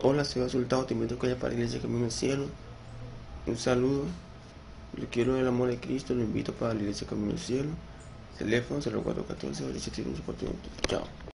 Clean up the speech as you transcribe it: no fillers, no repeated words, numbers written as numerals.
Hola, soy Resultado, te invito a que vaya para la iglesia Camino al Cielo. Un saludo, lo quiero del amor de Cristo, lo invito para la iglesia Camino al Cielo. Teléfono 0414 47 Chao.